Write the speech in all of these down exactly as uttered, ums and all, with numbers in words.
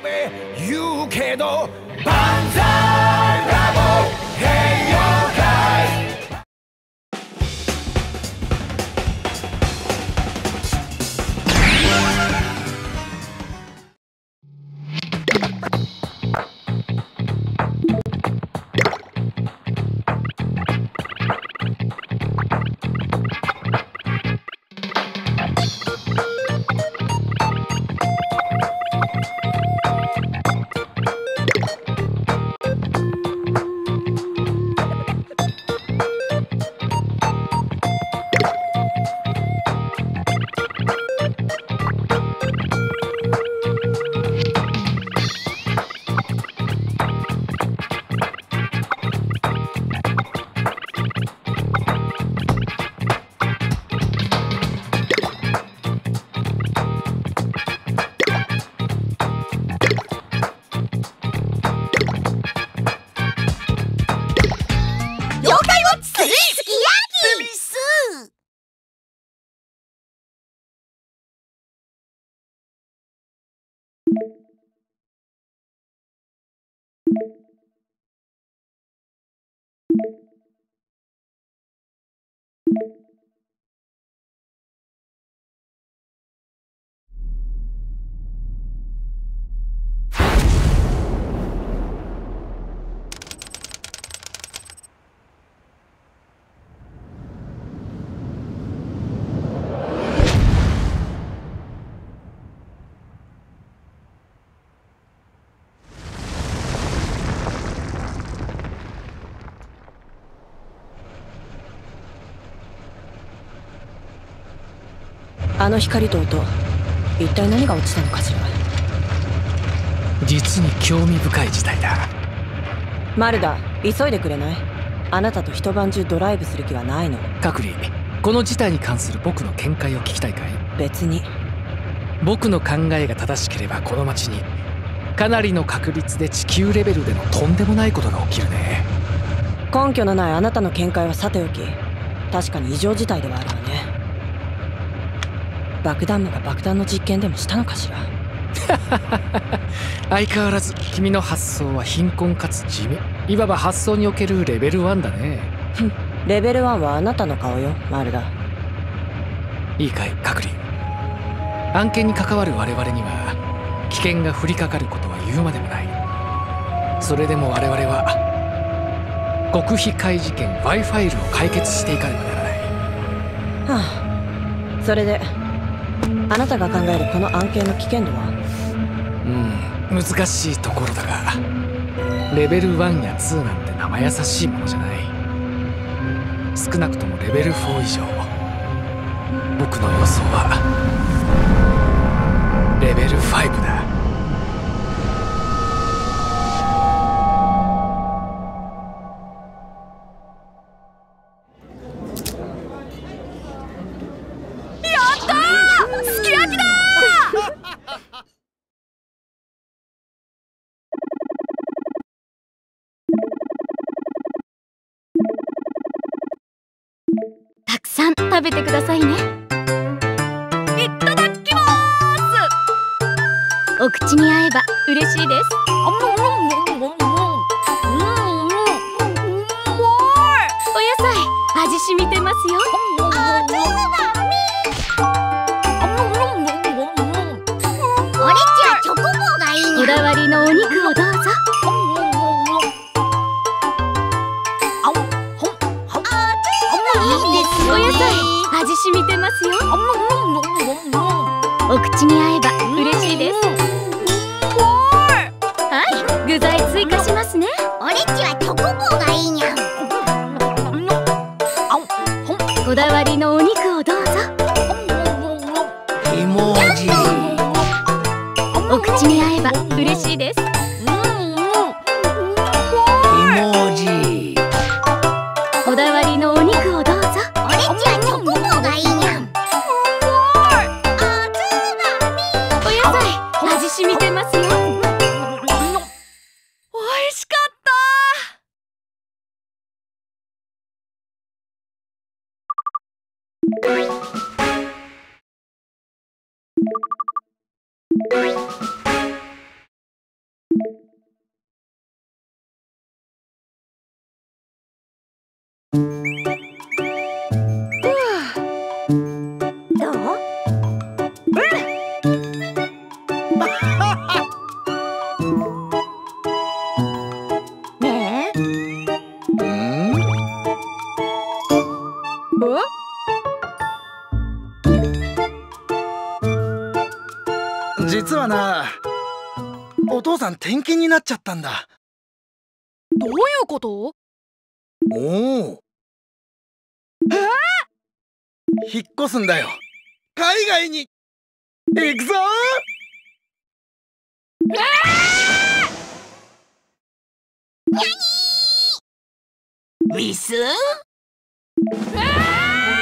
べ言うけど万歳ブラボー平洋会あの光と音、一体何が落ちたのかしら。 実に興味深い事態だ。 マルダ、急いでくれない？あなたと一晩中ドライブする気はないの。 カクリ、この事態に関する僕の見解を聞きたいかい？ 別に。 僕の考えが正しければこの町にかなりの確率で地球レベルでのとんでもないことが起きるね。 根拠のないあなたの見解はさておき、確かに異常事態ではあるわね。爆弾魔が爆弾の実験でもしたのかしら。 相変わらず君の発想は貧困かつ地味。いわば発想におけるレベルワンだね。 ふん、レベルワンはあなたの顔よ、マルダ。 いいかい、カクリ。案件に関わる我々には危険が降りかかることは言うまでもない。それでも我々は極秘怪事件 Y ファイルを解決していかねばならない。 はあ、それであなたが考えるこの案件の危険度は？ うん、難しいところだが、レベルワンやツーなんて生優しいものじゃない。少なくともレベルフォー以上。僕の予想はレベルファイブだ。 たくさん食べてくださいね。いただきます。お口に合えば嬉しいです。お野菜味しみてますよ。 オレっちはチョコボーがいいにゃ。 こだわりのお肉をどうぞ。お野菜味しみてますよ。お口に合えば嬉しいです。はい、具材追加しますね。 オレっちはチョコボーがいいにゃ。 こだわりのお肉をどうぞ。 イモジお口に合えば嬉しいです。 イモジこだわりのお肉をどうぞ。 オレっちはチョコボーがいいにゃ。 お野菜味しみてますよ。おいしかった。 ねえ。 実はな、お父さん転勤になっちゃったんだ。 どういうこと？ おお。えー、引っ越すんだよ。海外に行くぞー。えー、 ウィス？えー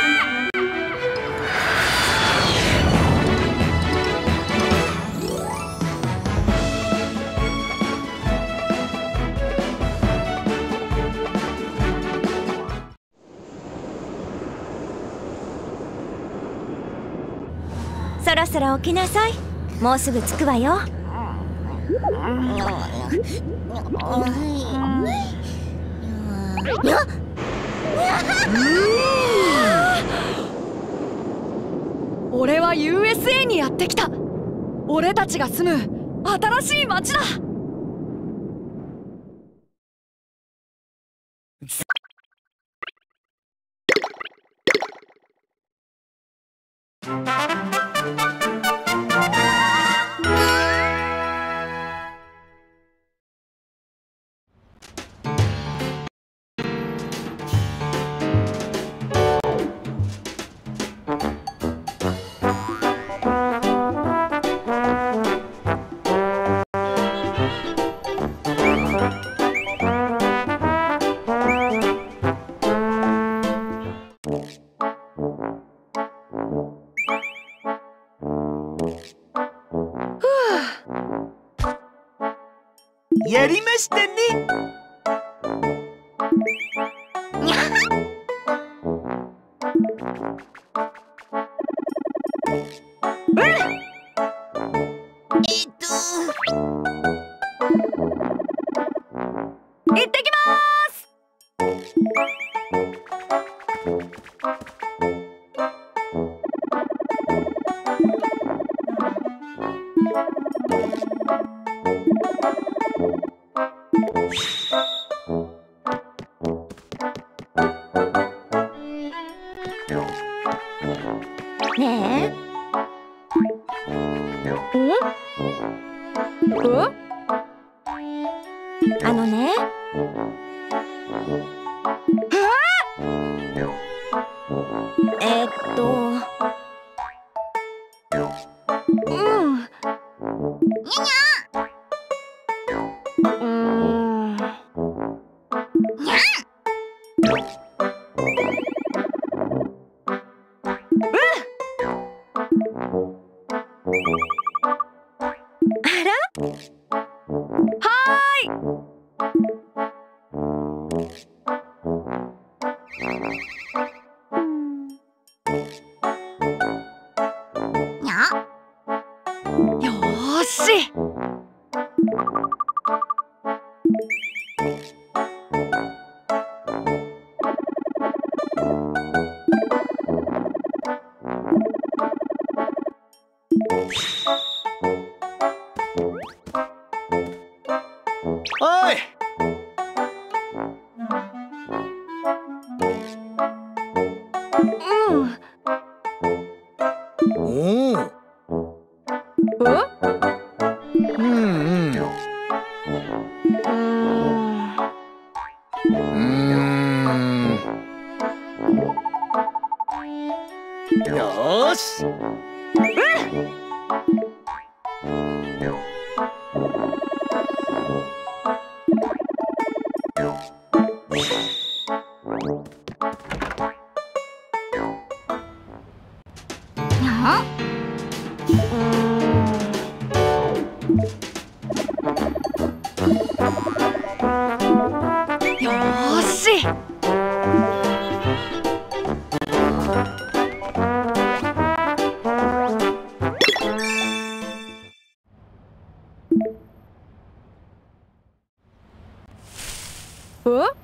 そろそろ起きなさい。もうすぐ着くわよ。 俺は ユーエスエー にやってきた。俺たちが住む新しい街だ。 やりましたね。 にゃはえっと行ってきまーす。 ねえ。あのね。えーっと。うん。 にゃにゃうーん。 にゃあら？ はーい。 にゃよーし。 おい。 うん。 おお。 え？ うんうん。 うーん。 うーん。よーし。 にゃよーし。 え？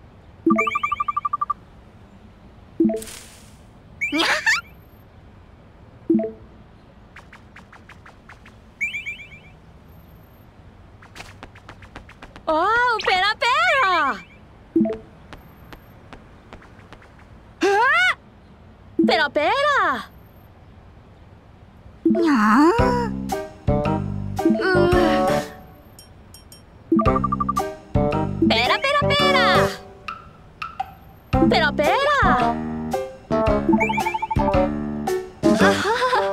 にゃおーペラペラ。ペラペラ。 にゃー。 ペラペラペラ。ペラペラ。あはは。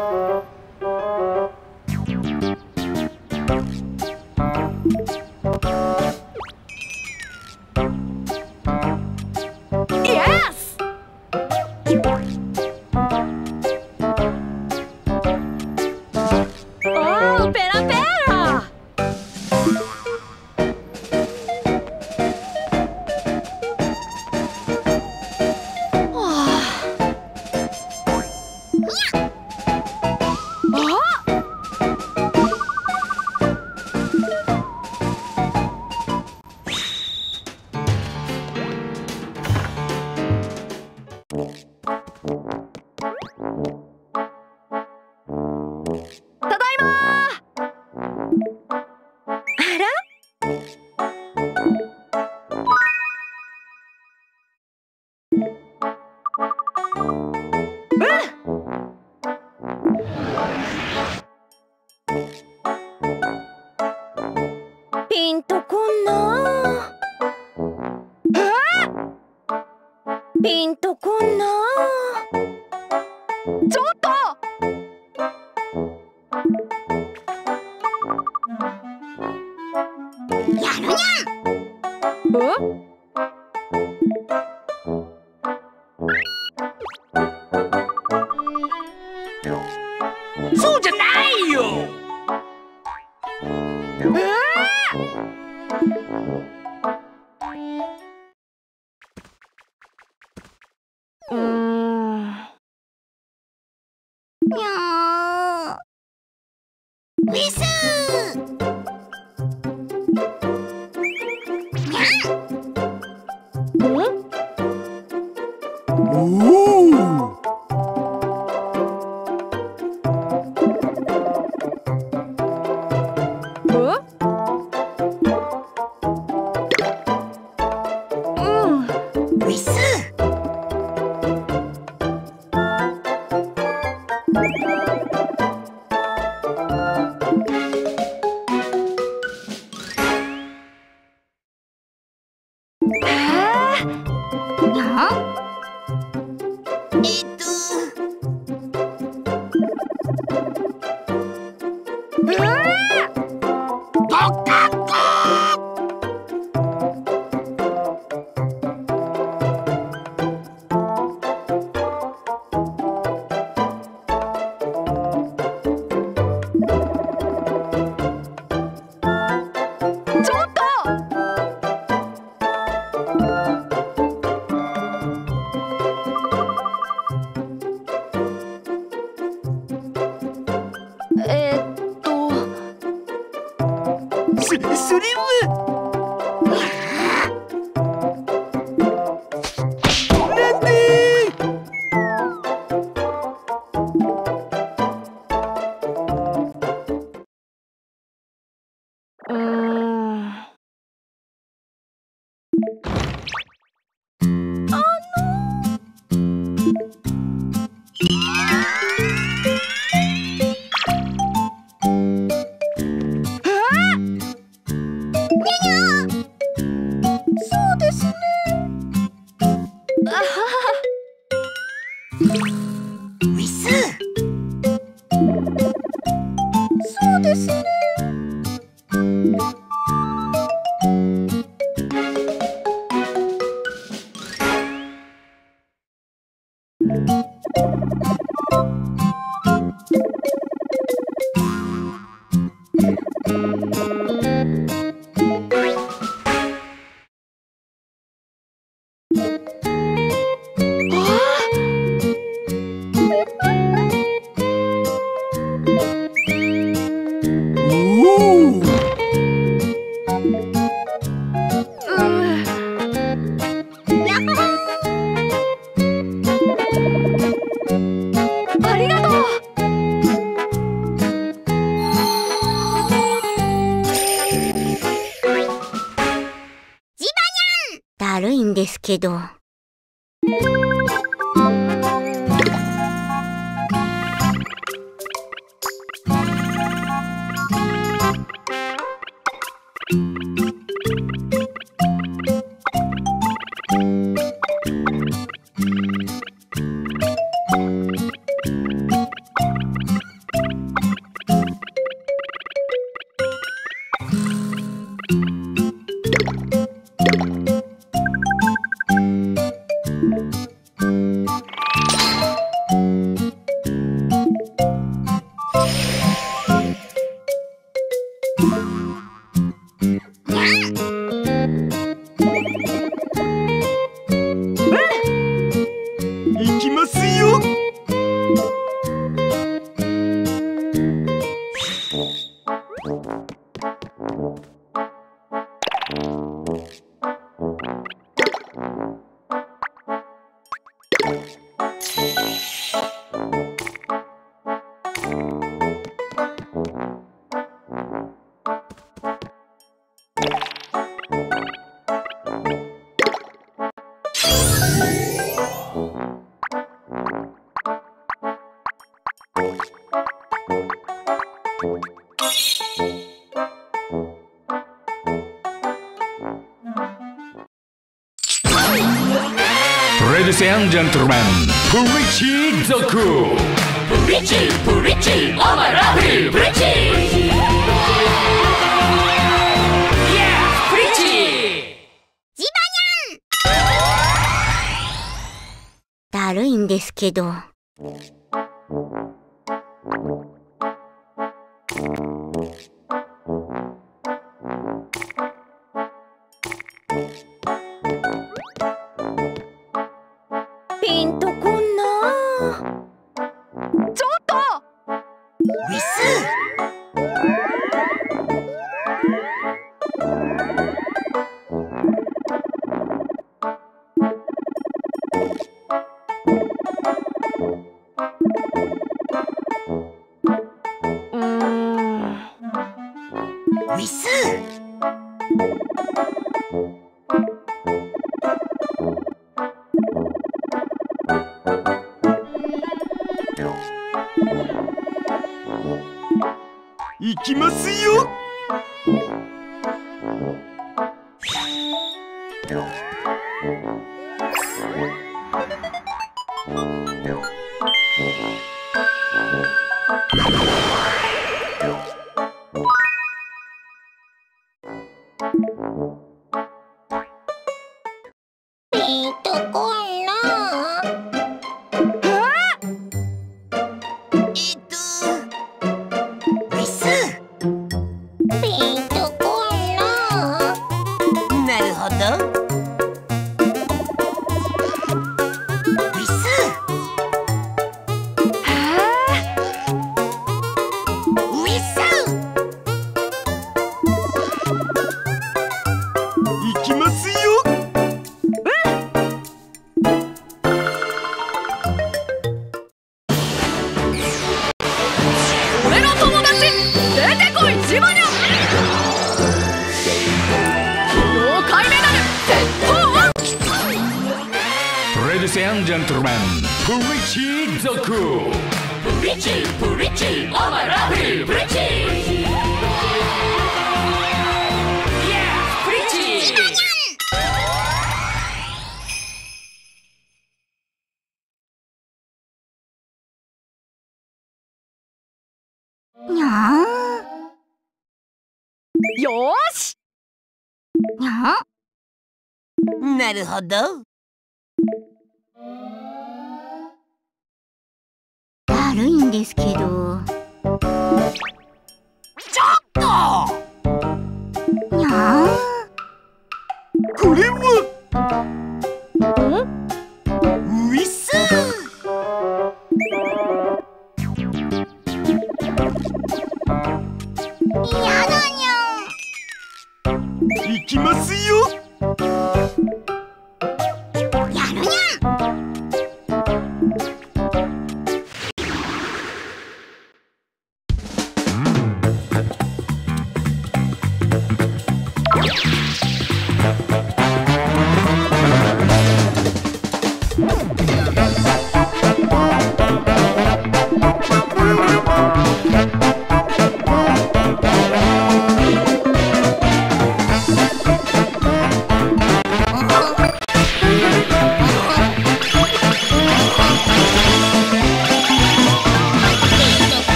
イエス。おーペラペラ。ただいまー。あら？ピンとこんな。ピンとこんな。ちょっと。 やるにゃん。 え？ そうじゃないよ。 うーん。 にゃー。ウィスー。 えーっとそ、それはなんでうーんだるいんですけど。 行きますよ。 Ladies and gentlemen, プリチ族。プリチ、プリチ、オーマイラブリー、プリチ。Yeah、プリチ。 ジバニャン。だるいんですけど。 ピンとこんな。 ちょっとウィス。 うーん。 ウィス。 行きますよ。 ピンとこんな。 行きますよ。 俺の友達出てこいジバニャン。妖怪メダルセットワン。 Ladies and gentlemen, プリチ族。プリチ、プリチ、オーマイラブリー、プリチ。Yeah、プリチ。 にゃん。 よーし。 にゃん。なるほど。だるいんですけど。 ちょっと。 にゃん。 これは。ウィス。 やだにゃん。 行きますよ。 やるにゃん。 プ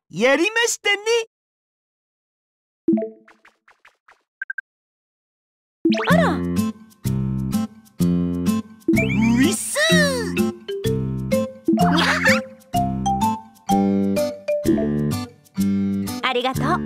やりましたね。 あら、 ういっすー。ありがとう。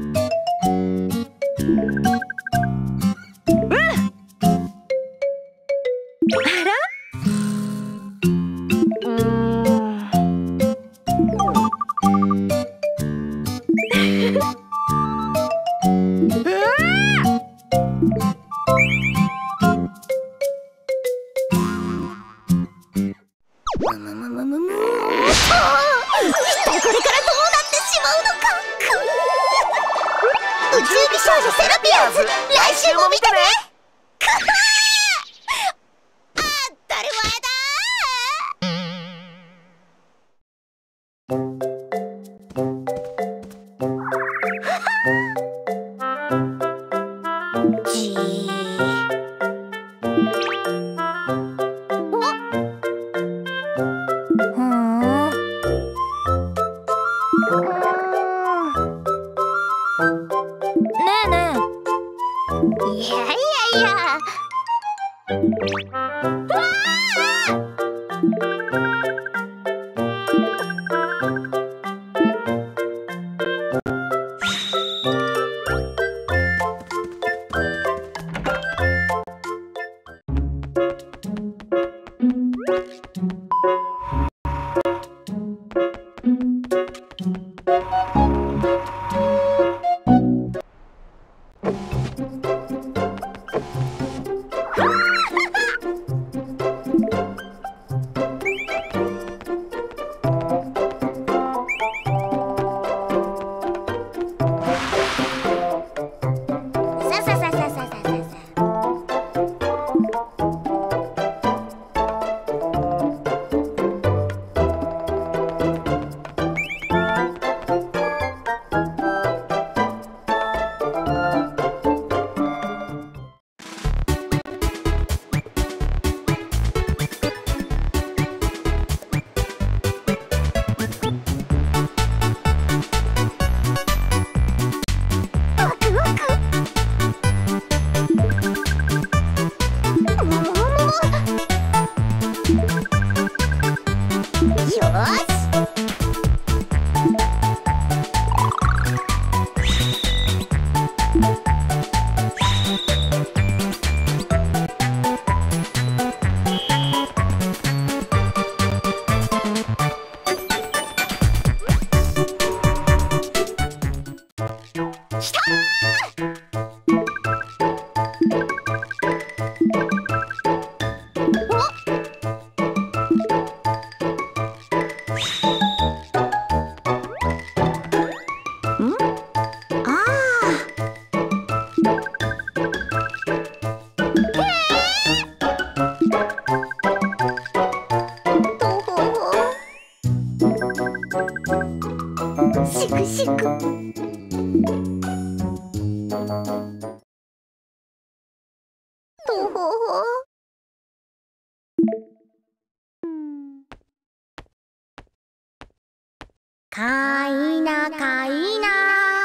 かいなかいな。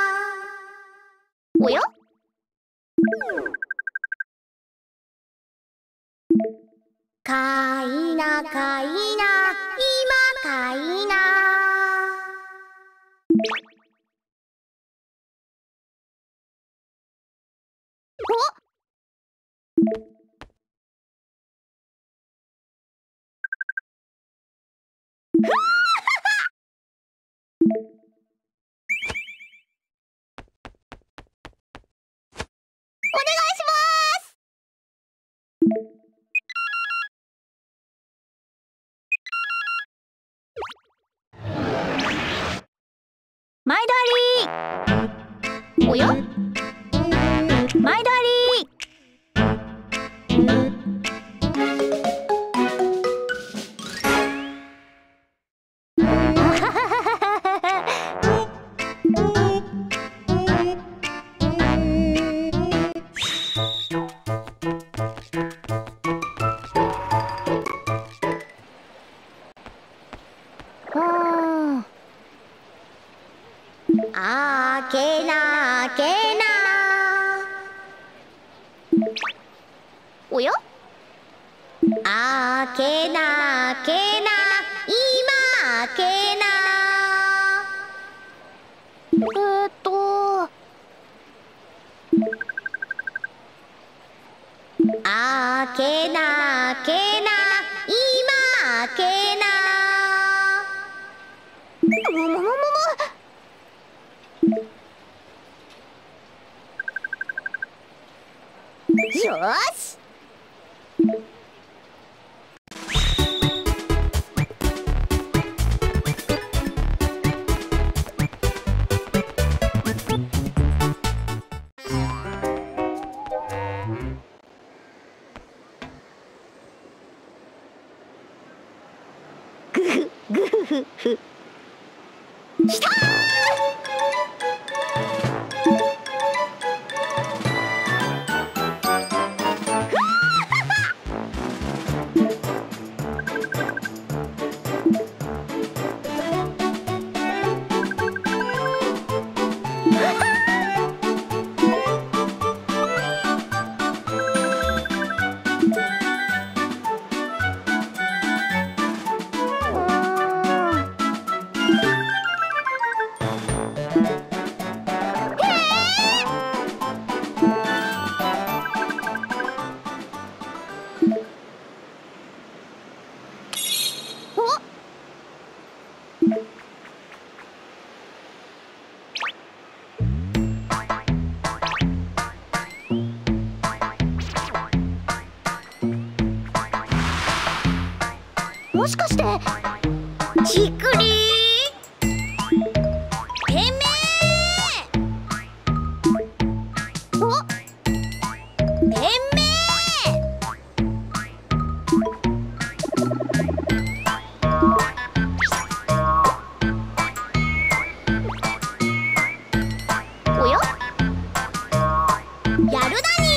おや？かいなかいな、今かいな。お？ マイドアリー。おや？マイドアリー。 あけなけな。おや？あけなけな、今けな。えーっとあけなけな、今けな。ももももも。よーし。グフグフフ。きたー！もしかしてちくりーてめえおてめえおややるだに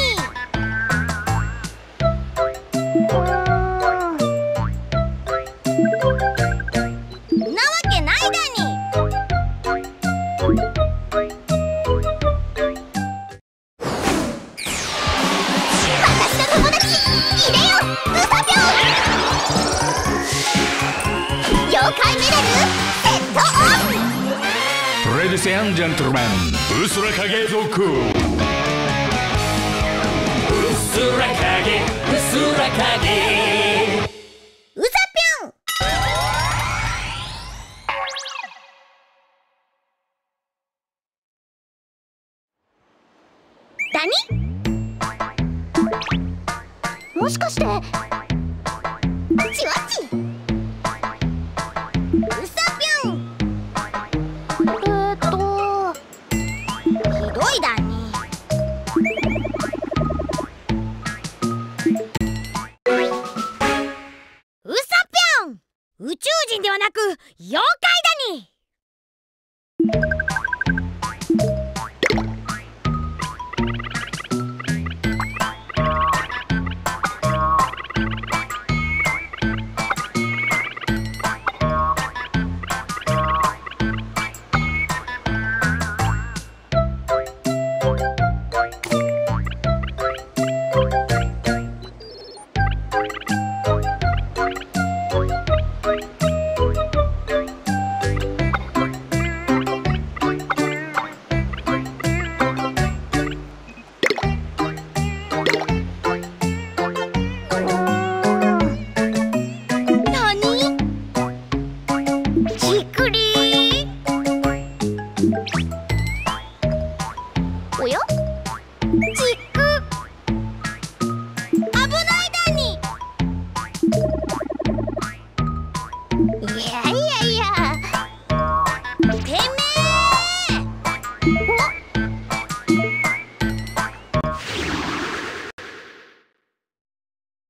Ladies and gentlemen, うすら影族。うすら影、うすら影。 うさぴょん。何？もしかしてちわち。うさぴょん。ひどいだに。うさぴょん、宇宙人ではなく妖怪だに。おや？ちく。危ないだに。いやいやいや。てめえ。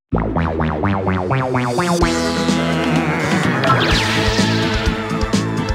お。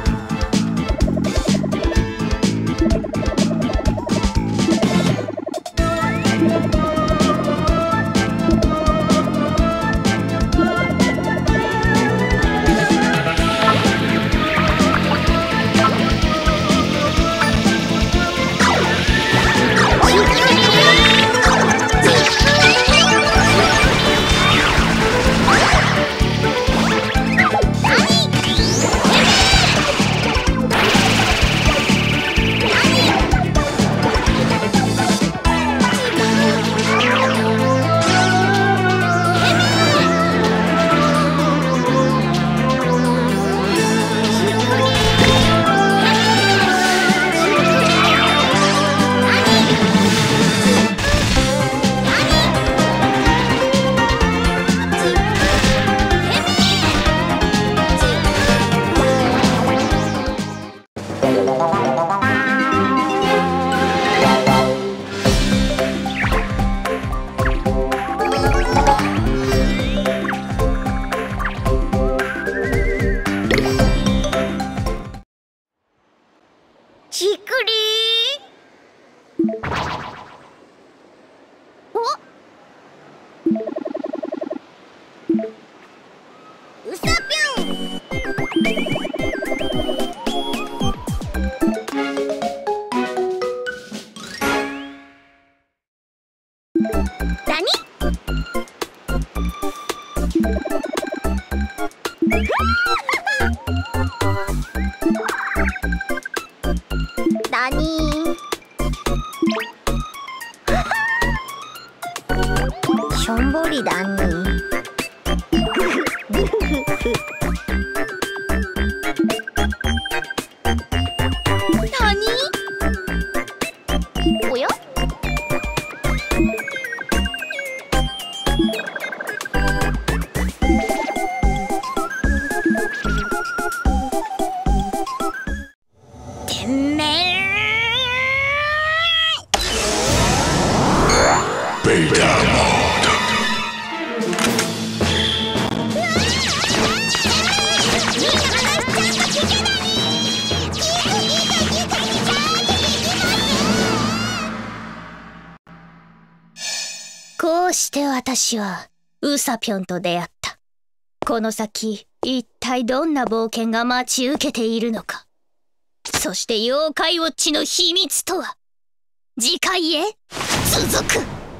して私はウサピョンと出会った。この先一体どんな冒険が待ち受けているのか、そして妖怪ウォッチの秘密とは。次回へ続く。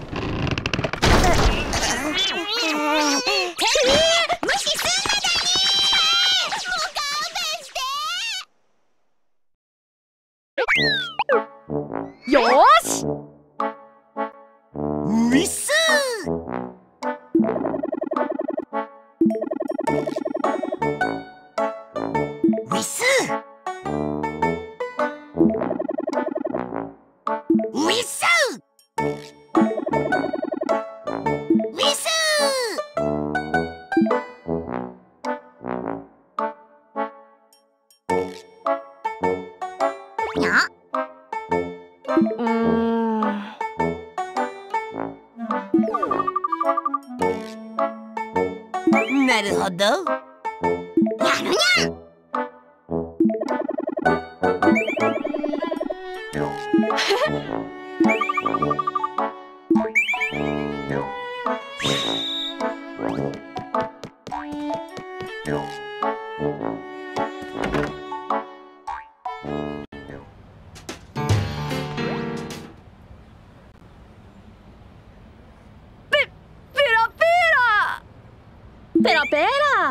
無視すんなだにー。もう勘弁して。 よーし。 ウィスウィスウィスウィス。にゃうーん。 なるほど。 やるにゃん。 ペラペラ。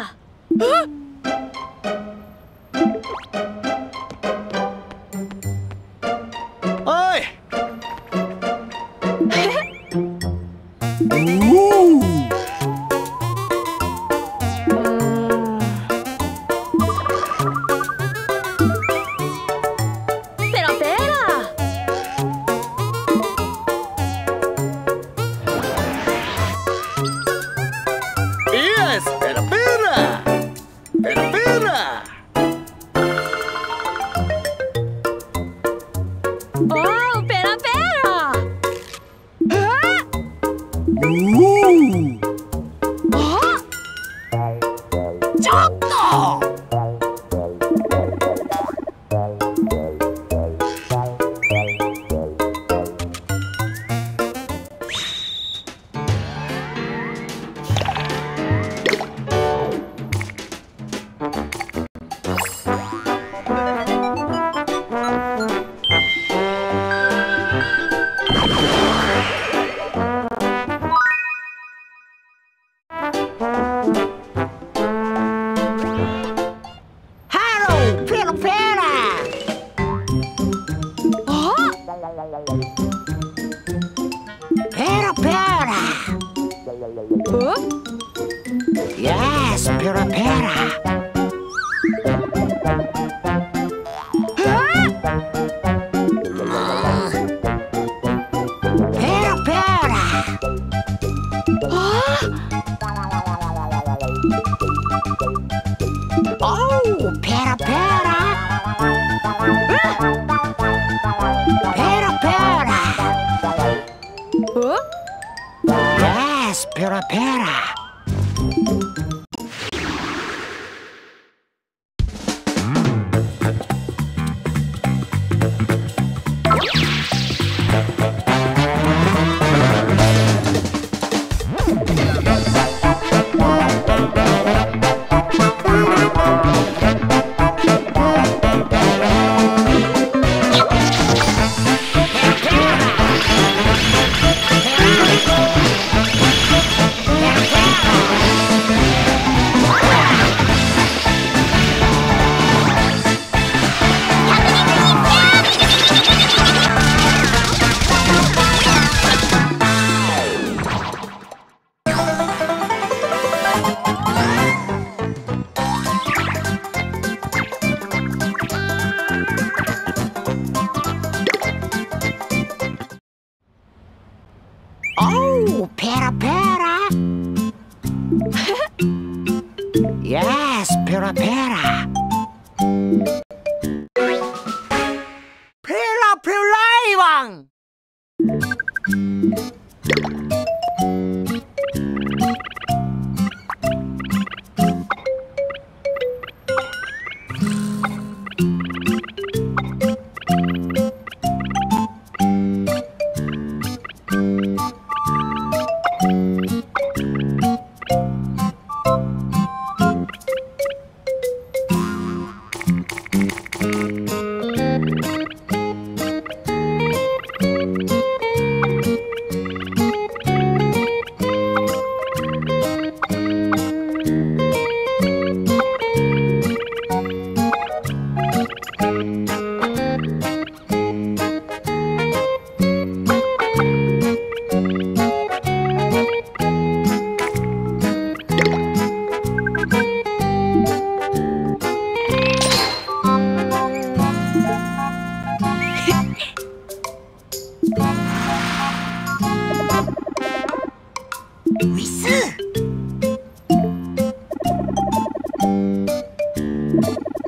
おい。 ペラペラ。 イエス、ペラペラペラペラ。 おー、ペラペラ。 ちょっと。ハロー、ペラペラ。ペラペラ。Yes, ペラペラ。Oh, pera pera. Pera pera. Yes, pera pera. Yeah.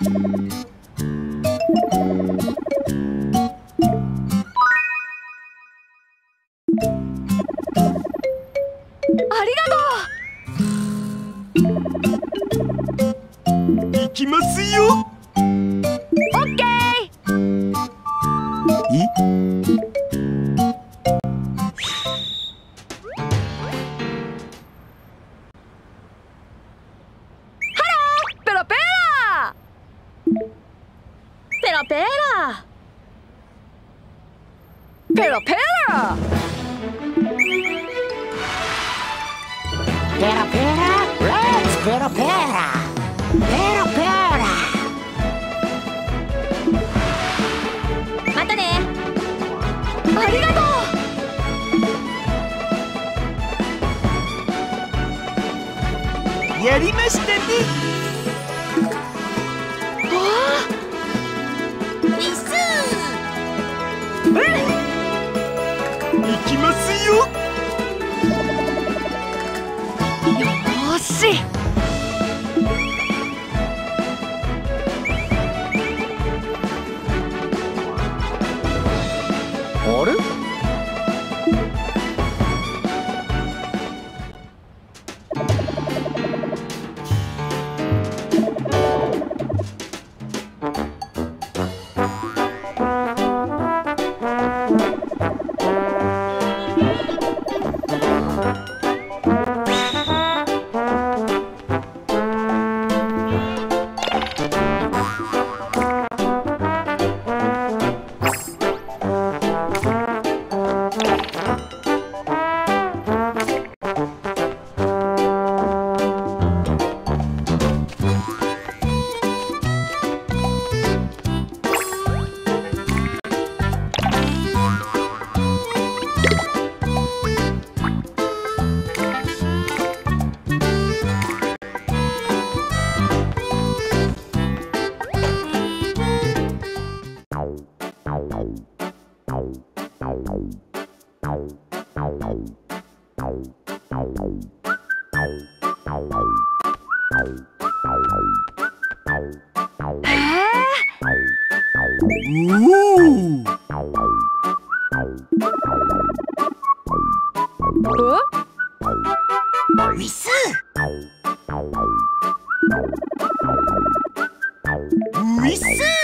ありがとう。 行きますよ。 オッケー。 いペロペラペロペラペロペラペラペラ、レッツペラペラ、ペラペラ。 またね。 ありがとう。 やりましたね。 ウィス行きますよ。 よーし。 あれ？ ウィスウィス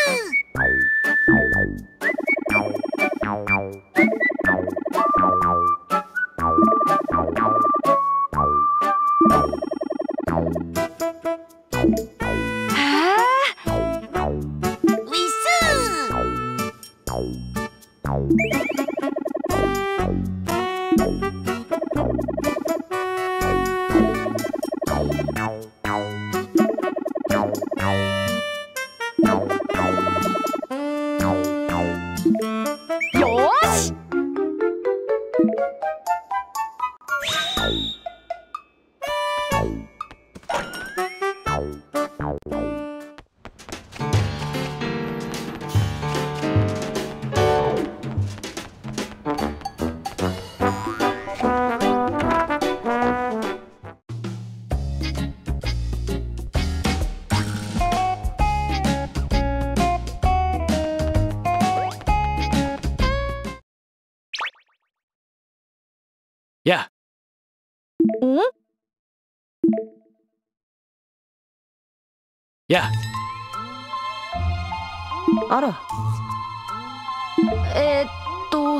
よーし。 やん？ やあら、 えー、っと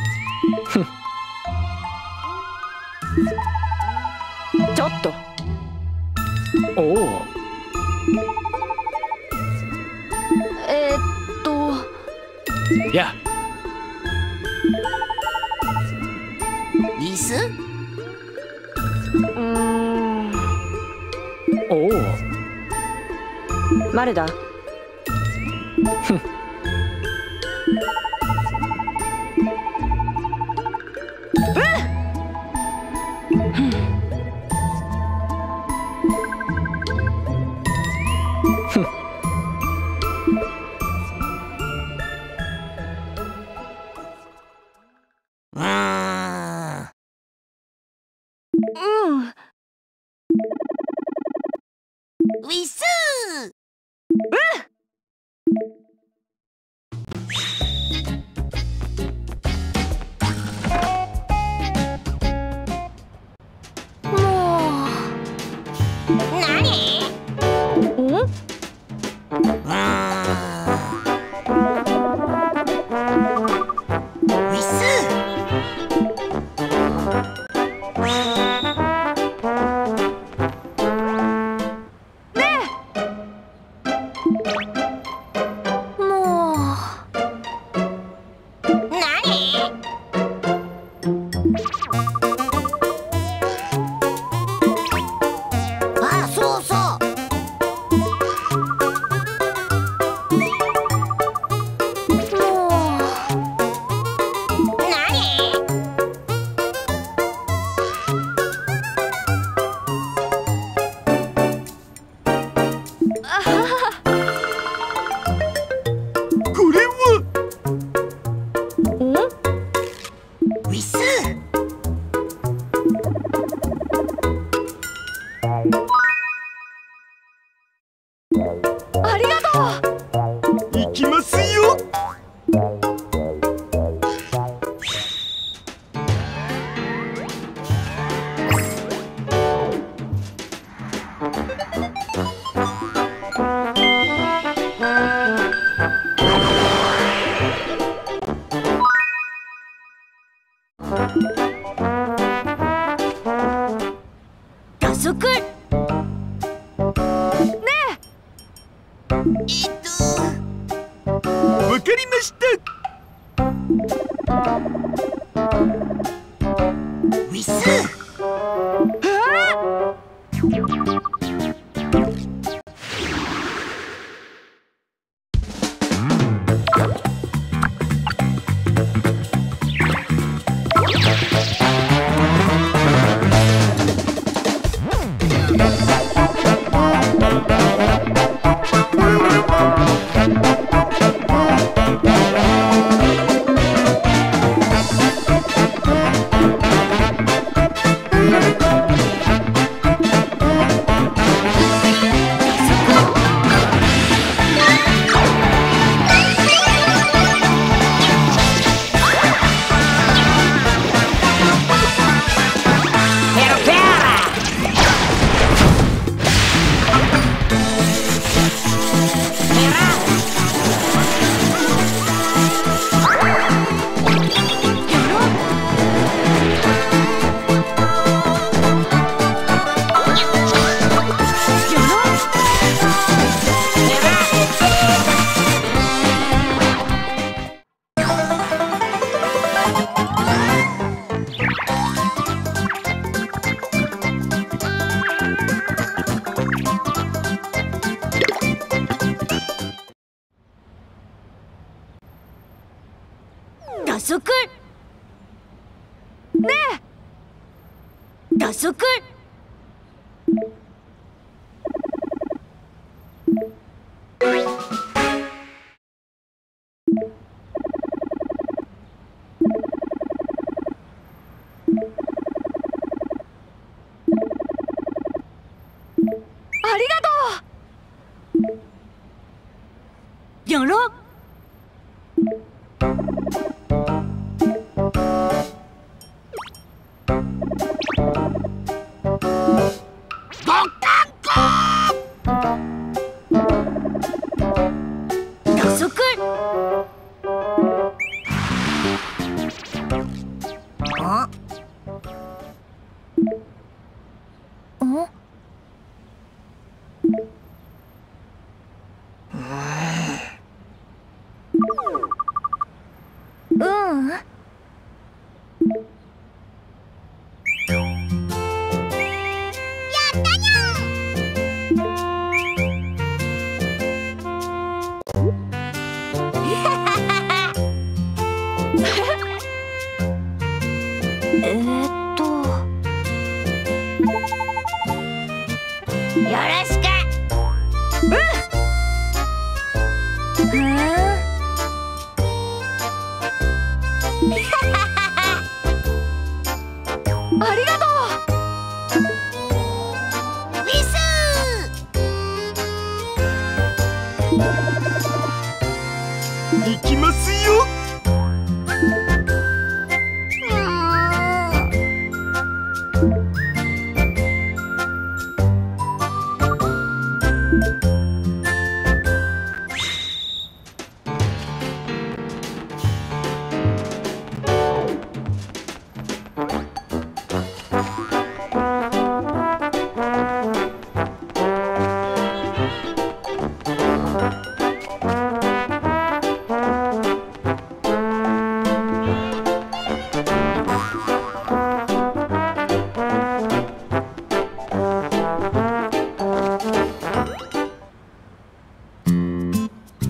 ちょっと。 おお。 えー、っとやウィスうーん。 おお。 マルダ。 うーんうん。 ウィスありがとう。 行きますよ。 加速。 えっとわかりました。 ウィス。 加速。ねえ。加速。 ありがとう。 やろ。加速。 あん？うん。えーっとよろしく。 うん。 ありがとう。 ウィスー。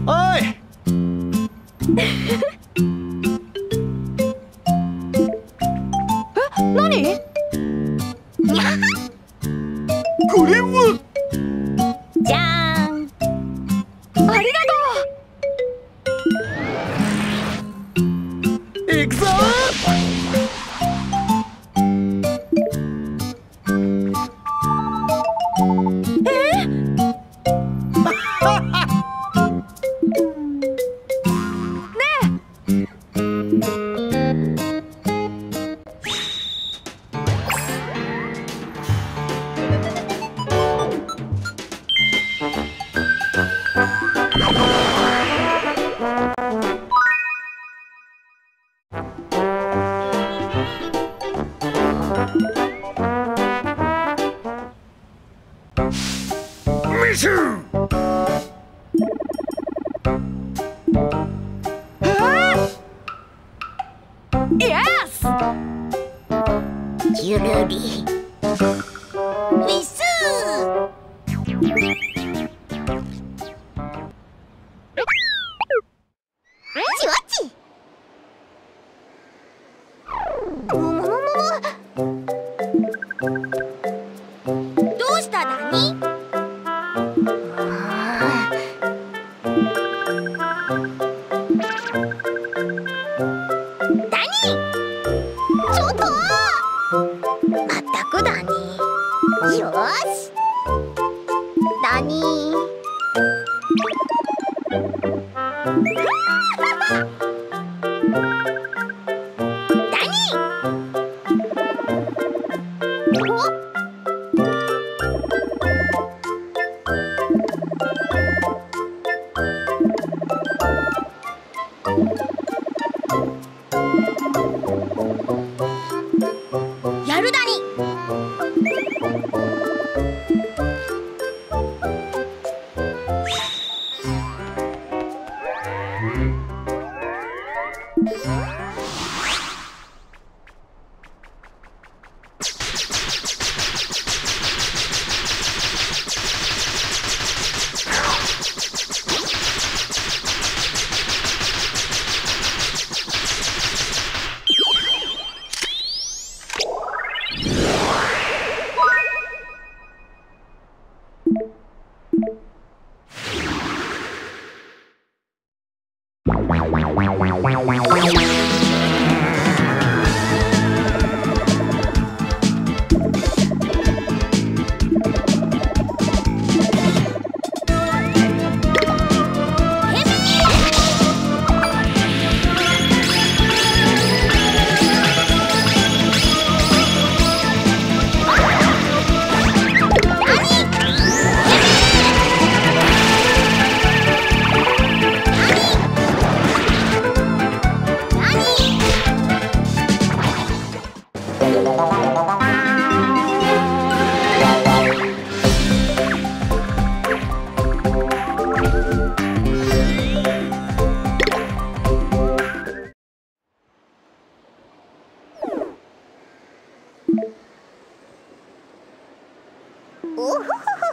おいえ、何？ これはじゃーん。 ありがとう。 行くぞミシュイエス。 ゆるり。 ウィスちわち。ももももも。 どうしたダニ？ ダニー、ちょっと。まったくダニー。よーし。ダニー。ダニー。お。 やるダニ。 おほほほほ。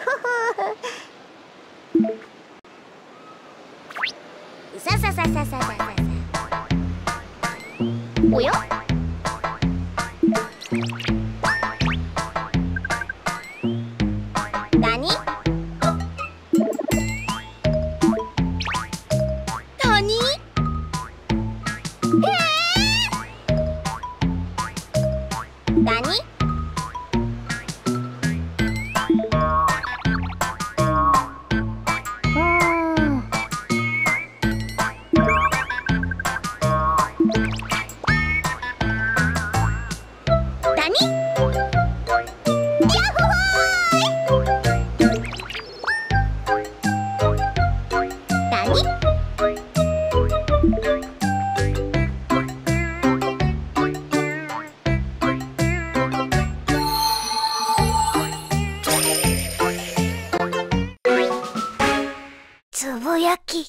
さささささささ。おや？何？ 何？ へえ。何？つぶやき。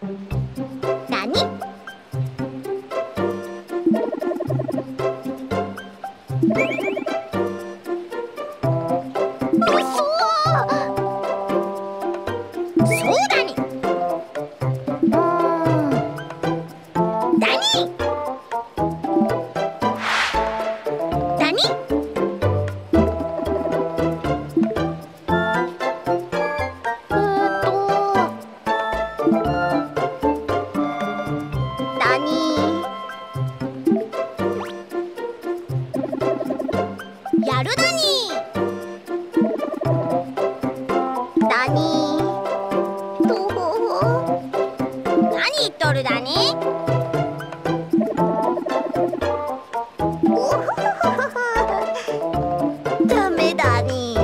何？そうだに。だに。だに。えーっと。だに。やるだに。だに。何言っとるだに。おふふふふダメだに。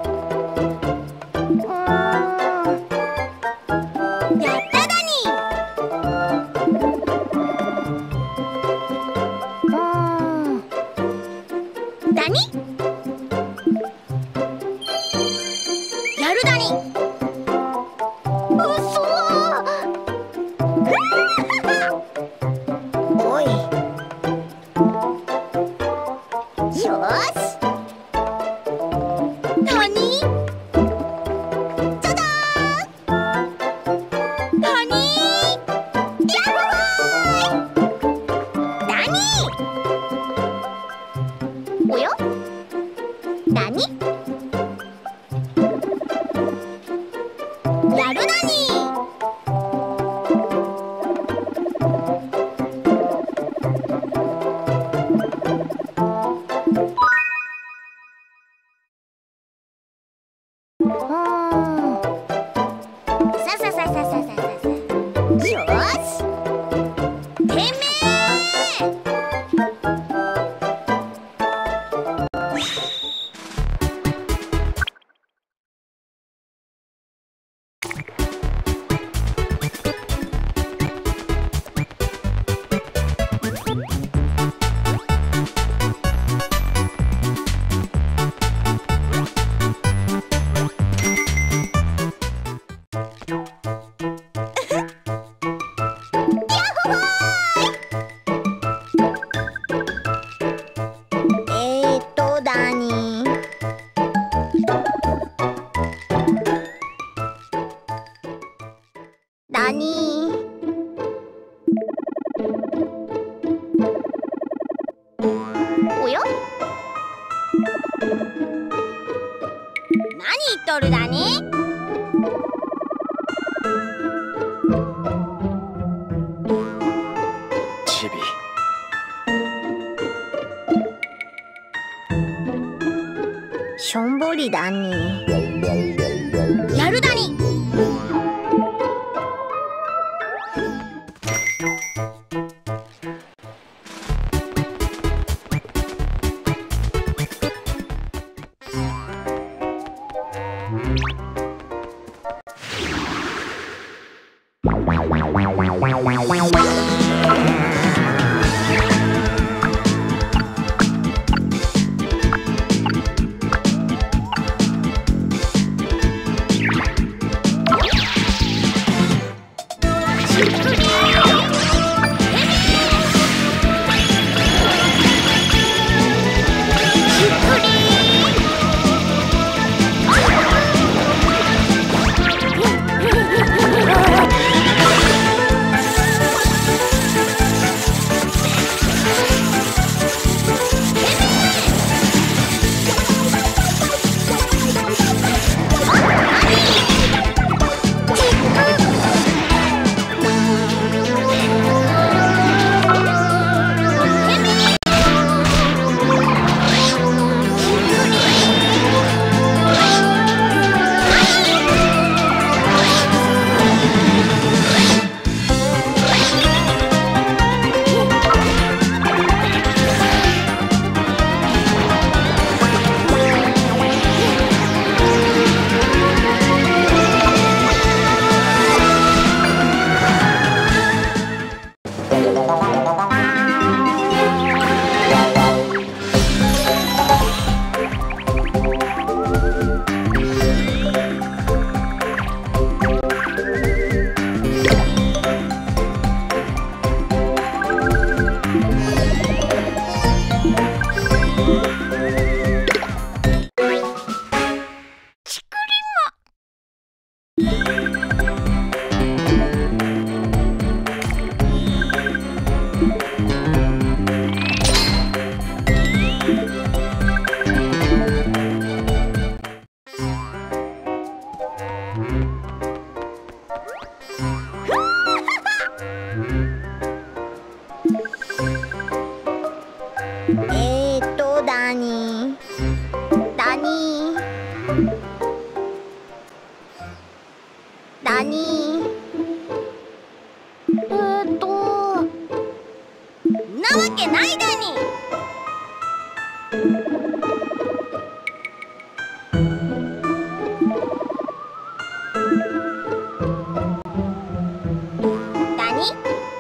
うーんやっただに。うーんだに。やるだに。うそおい。よし。なに？ちょだー。なに？やっほーい。なに？おや？なに？やるなに。ささささささささ。よし。てめえ。えーっとだに。だに。おや？何言っとるだに。 チビ。 しょんぼりだに。やるだに。 けないだに。だに。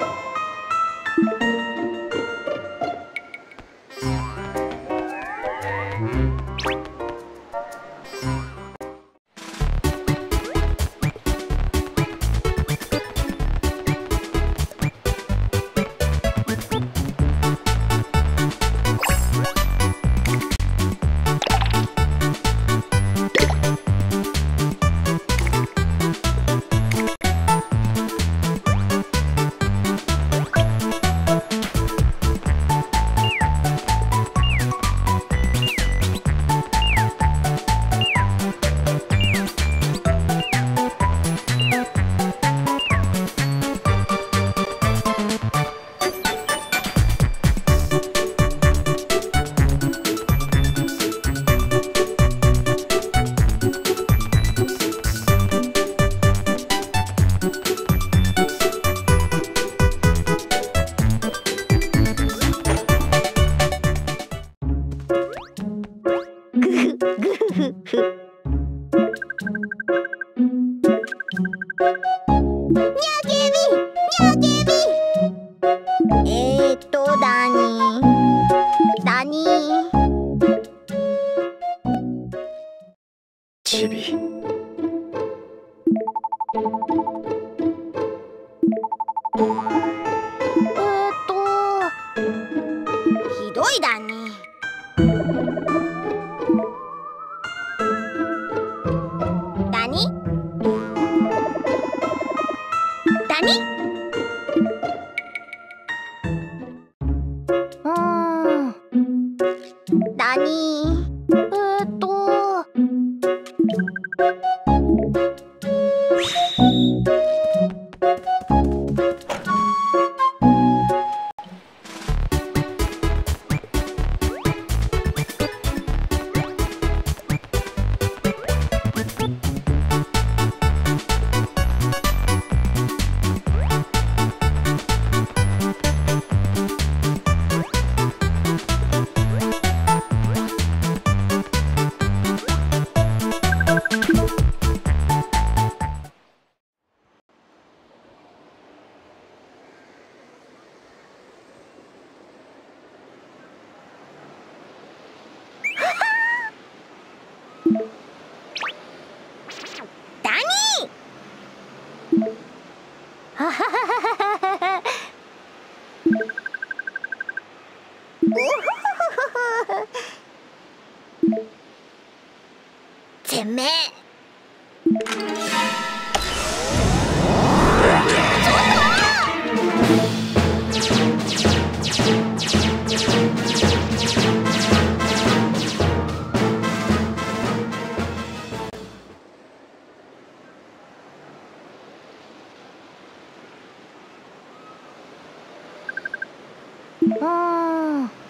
えーっとだにだにチビ。 えーっとひどいだに。だにだに。うーんだにえーっとだにははははは。おほほほほ。てめえ。うーん。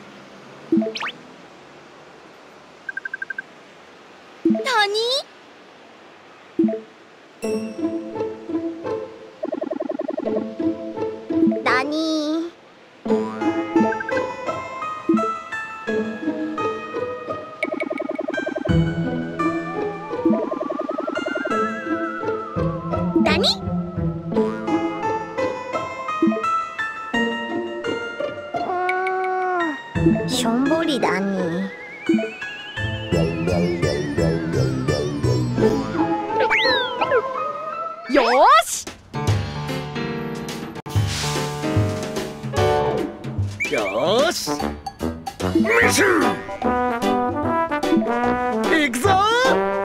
何？だに。だに。しょんぼりだに。 よーし。 よーし。メシュー。行くぞー。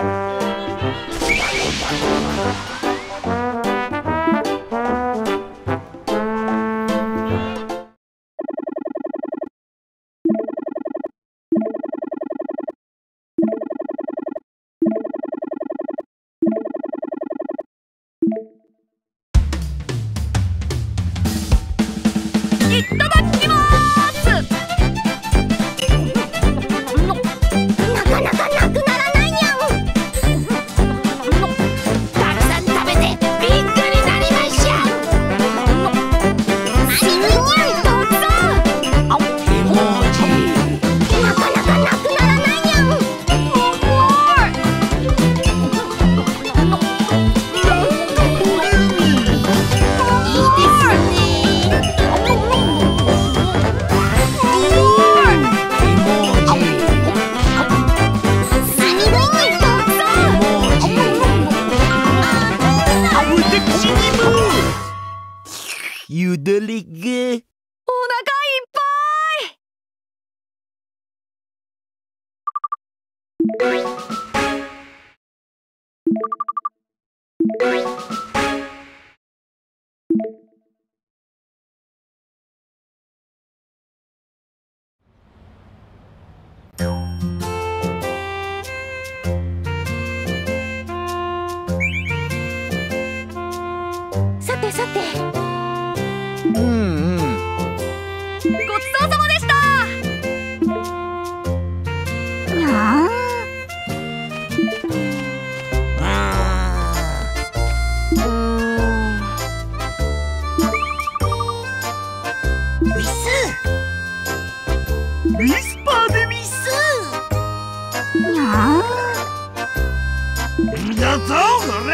いただきまーす。 なかなかなくならないにゃん。たくさん食べてビッグになりましょう。すごいたくさん。 よだれが。 お腹いっぱい。 さてさて。 うんうん。 ごちそうさまでした。 にゃー。 ウィスウィスパーでウィスにゃんだぞほら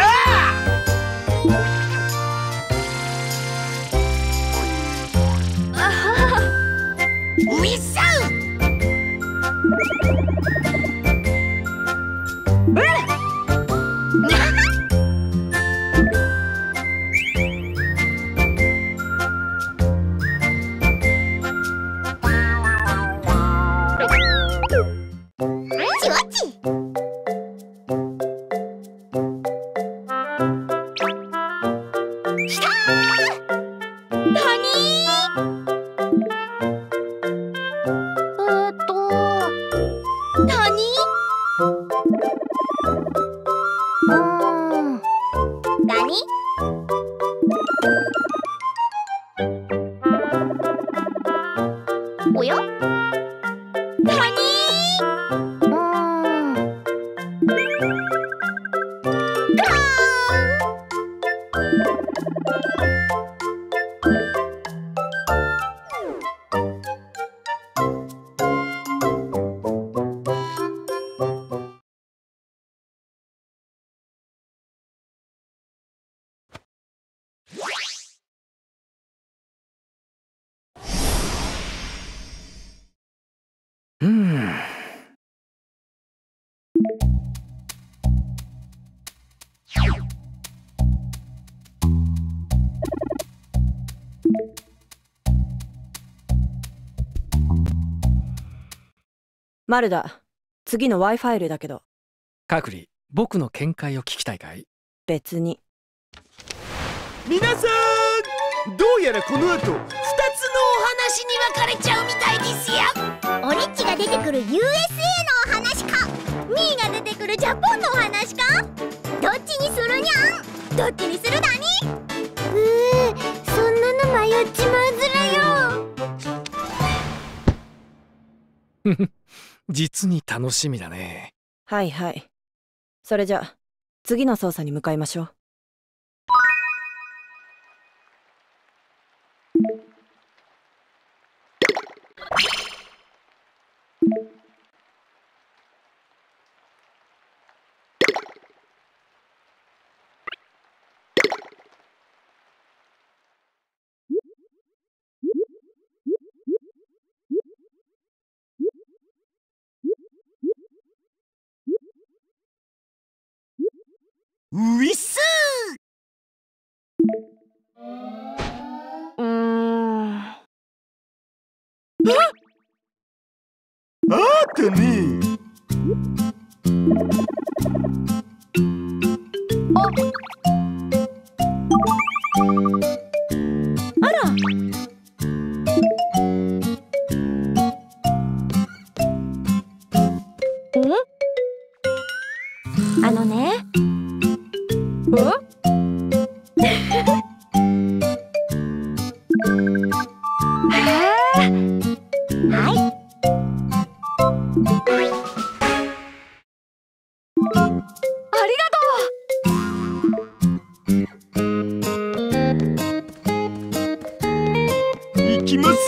ウィスちわち。きたー。なにー。えーっとなに。うーん。なに。おや。なに。うーん。 うん。 マルダ、次の ワイファイ ルだけど。 カクリ、僕の見解を聞きたいかい？ 別に。 皆さん、どうやらこの後ふたつのお話に分かれちゃうみたいですよ。 オリッチが出てくる ユーエスエー のお話か、ミーが出てくるジャポンのお話か。どっちにするにゃん。どっちにするだに。うー、そんなの迷っちまうずらよ。 実に楽しみだね。 はいはい。それじゃ次の操作に向かいましょう。 ウィスうーん。 あったね。 あら。ん？あのね。え？はい。 ありがとう。行きますよ。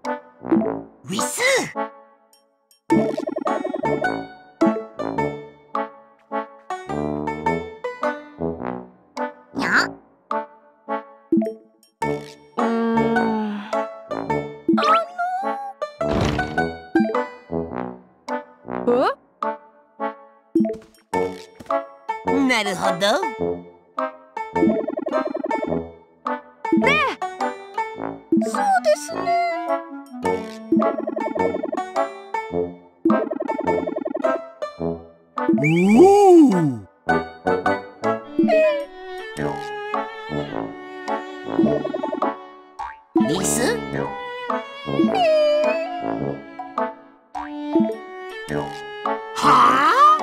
ウィスなるほど。 ねえ、そうですね。 リス？はあ？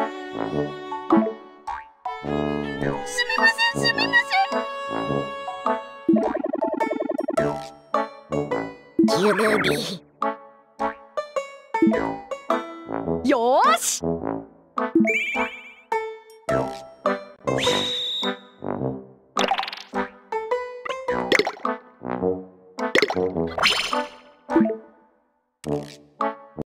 すみません、すみません。キュルビ。 よーし。